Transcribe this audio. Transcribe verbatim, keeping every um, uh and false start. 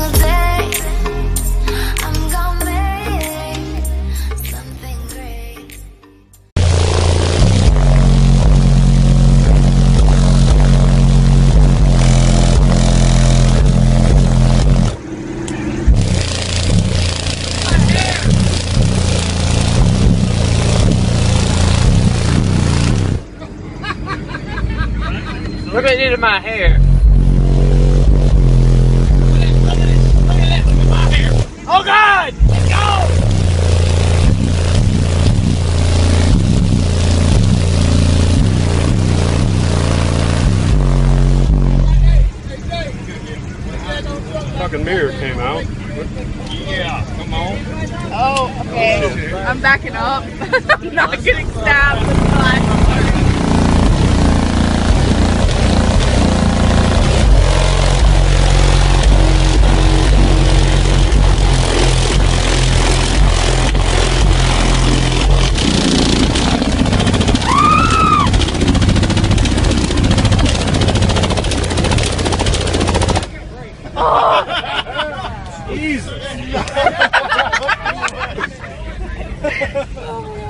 single day. I'm gonna make something great. Look at it in my hair. Look at this. Look at that. Look at my hair. Oh God! Let's go! Fucking mirror came out. Yeah, come on. Oh, okay. I'm backing up. I'm not getting stabbed with flash. Jesus. Oh